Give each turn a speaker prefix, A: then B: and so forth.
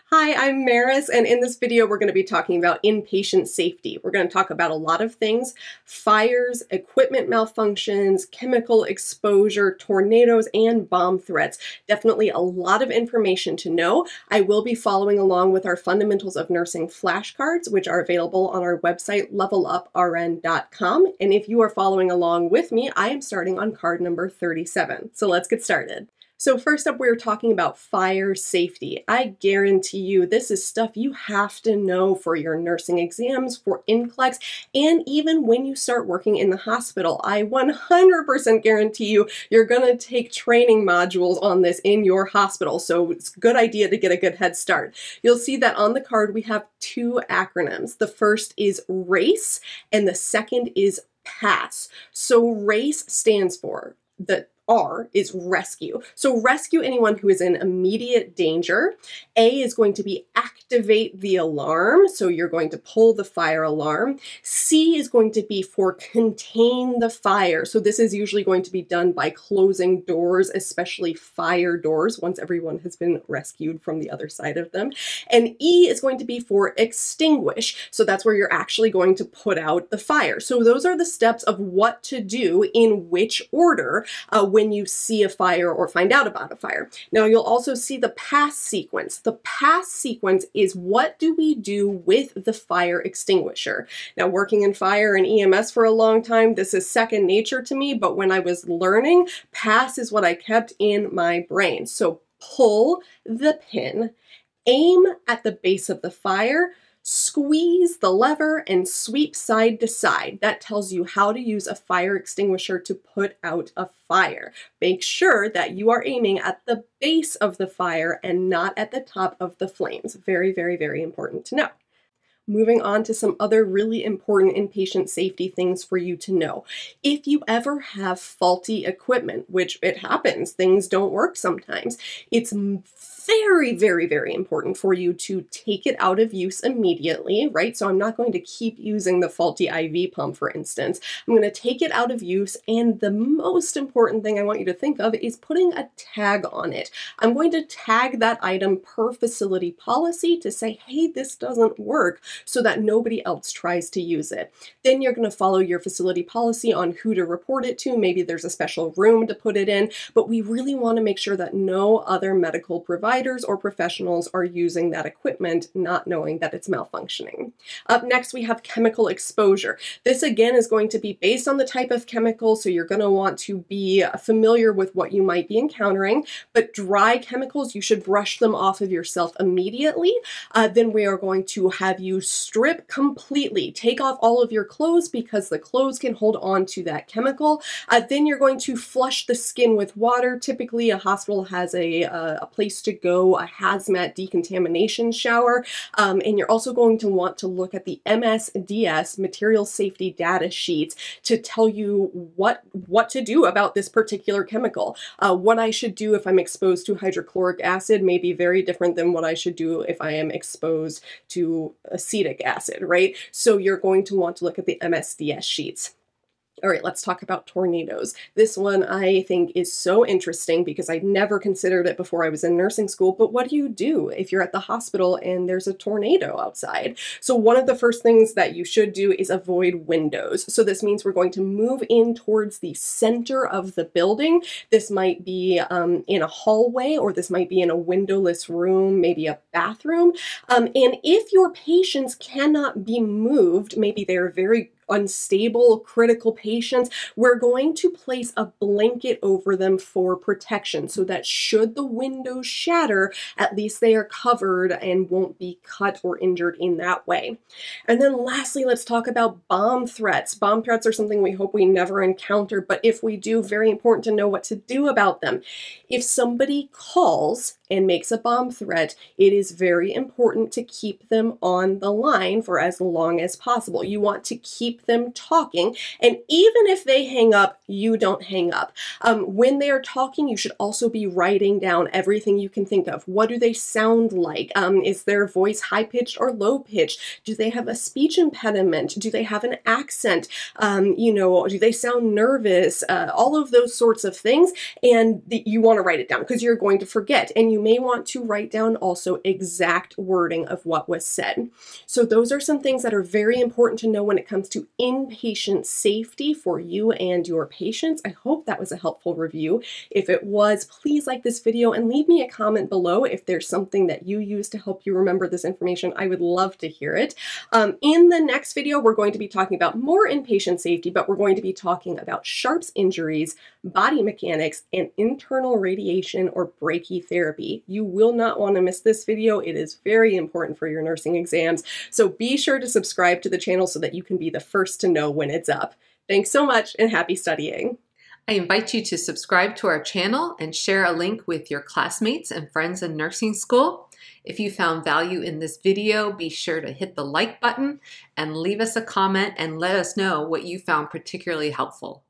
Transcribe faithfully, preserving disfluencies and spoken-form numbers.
A: Hi, I'm Meris, and in this video we're going to be talking about inpatient safety. We're going to talk about a lot of things: fires, equipment malfunctions, chemical exposure, tornadoes, and bomb threats. Definitely a lot of information to know. I will be following along with our Fundamentals of Nursing flashcards, which are available on our website, level up R N dot com. And if you are following along with me, I am starting on card number thirty-seven. So let's get started. So first up, we're talking about fire safety. I guarantee you this is stuff you have to know for your nursing exams, for N C L E X, and even when you start working in the hospital. I one hundred percent guarantee you you're going to take training modules on this in your hospital, so it's a good idea to get a good head start. You'll see that on the card we have two acronyms. The first is RACE, and the second is PASS. So RACE stands for the R is rescue. So rescue anyone who is in immediate danger. A is going to be activate the alarm. So you're going to pull the fire alarm. C is going to be for contain the fire. So this is usually going to be done by closing doors, especially fire doors, once everyone has been rescued from the other side of them. And E is going to be for extinguish. So that's where you're actually going to put out the fire. So those are the steps of what to do in which order uh, when when you see a fire or find out about a fire. Now you'll also see the PASS sequence. The PASS sequence is what do we do with the fire extinguisher. Now working in fire and E M S for a long time, this is second nature to me, but when I was learning, PASS is what I kept in my brain. So pull the pin, aim at the base of the fire, squeeze the lever, and sweep side to side. That tells you how to use a fire extinguisher to put out a fire. Make sure that you are aiming at the base of the fire and not at the top of the flames. Very, very, very important to know. Moving on to some other really important inpatient safety things for you to know. If you ever have faulty equipment, which it happens, things don't work sometimes, it's very, very, very important for you to take it out of use immediately, right? So I'm not going to keep using the faulty I V pump, for instance. I'm going to take it out of use, and the most important thing I want you to think of is putting a tag on it. I'm going to tag that item per facility policy to say, hey, this doesn't work, so that nobody else tries to use it. Then you're going to follow your facility policy on who to report it to. Maybe there's a special room to put it in, but we really want to make sure that no other medical providers or professionals are using that equipment, not knowing that it's malfunctioning. Up next, we have chemical exposure. This again is going to be based on the type of chemical, so you're going to want to be familiar with what you might be encountering, but dry chemicals, you should brush them off of yourself immediately. Uh, then we are going to have you strip completely. Take off all of your clothes because the clothes can hold on to that chemical. Uh, then you're going to flush the skin with water. Typically, a hospital has a, a, a place to go, a hazmat decontamination shower, um, and you're also going to want to look at the M S D S, material safety data sheets, to tell you what, what to do about this particular chemical. Uh, what I should do if I'm exposed to hydrochloric acid may be very different than what I should do if I am exposed to acetic acid, right? So you're going to want to look at the M S D S sheets. All right, let's talk about tornadoes. This one I think is so interesting because I'd never considered it before I was in nursing school, but what do you do if you're at the hospital and there's a tornado outside? So one of the first things that you should do is avoid windows. So this means we're going to move in towards the center of the building. This might be um, in a hallway, or this might be in a windowless room, maybe a bathroom. Um, and if your patients cannot be moved, maybe they're very unstable, critical patients, we're going to place a blanket over them for protection so that should the windows shatter, at least they are covered and won't be cut or injured in that way. And then lastly, let's talk about bomb threats. Bomb threats are something we hope we never encounter, but if we do, very important to know what to do about them. If somebody calls and makes a bomb threat, it is very important to keep them on the line for as long as possible. You want to keep keep them talking. And even if they hang up, you don't hang up. Um, when they are talking, you should also be writing down everything you can think of. What do they sound like? Um, is their voice high-pitched or low-pitched? Do they have a speech impediment? Do they have an accent? Um, you know, do they sound nervous? Uh, all of those sorts of things. And the, you want to write it down because you're going to forget. And you may want to write down also exact wording of what was said. So those are some things that are very important to know when it comes to inpatient safety for you and your patients. I hope that was a helpful review. If it was, please like this video and leave me a comment below if there's something that you use to help you remember this information. I would love to hear it. Um, in the next video, we're going to be talking about more inpatient safety, but we're going to be talking about Sharps injuries, body mechanics, and internal radiation or brachytherapy. You will not want to miss this video. It is very important for your nursing exams. So be sure to subscribe to the channel so that you can be the first to know when it's up. Thanks so much and happy studying.
B: I invite you to subscribe to our channel and share a link with your classmates and friends in nursing school. If you found value in this video, be sure to hit the like button and leave us a comment and let us know what you found particularly helpful.